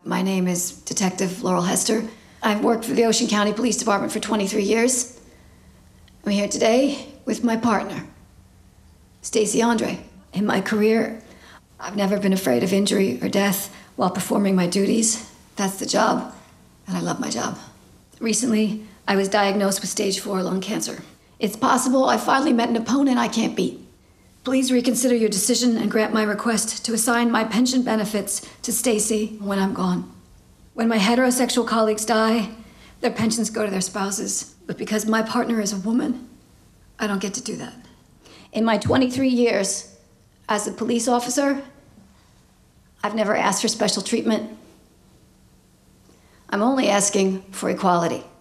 My name is Detective Laurel Hester. I've worked for the Ocean County Police Department for 23 years. I'm here today with my partner, Stacy Andre. In my career, I've never been afraid of injury or death while performing my duties. That's the job, and I love my job. Recently, I was diagnosed with stage 4 lung cancer. It's possible I finally met an opponent I can't beat. Please reconsider your decision and grant my request to assign my pension benefits to Stacy when I'm gone. When my heterosexual colleagues die, their pensions go to their spouses. But because my partner is a woman, I don't get to do that. In my 23 years as a police officer, I've never asked for special treatment. I'm only asking for equality.